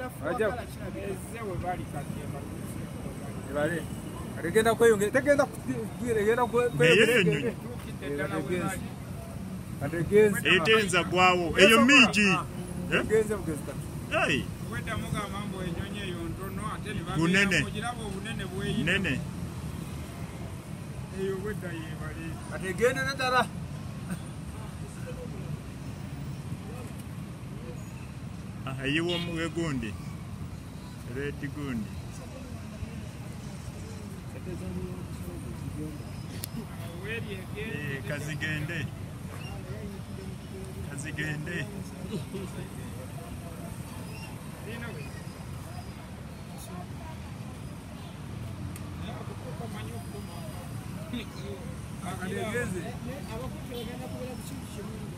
Agenda kweyongera tegenda kutegenda kweyongera etenza gwawo eyo miji genze mugezika hey weta muga mambo enyonye eyo ntono ate ne bunene bagirabo bunene bweyi nene eyo weta yebali ategenda natara ayiwo muge gundi red gundi kazigende akadegeze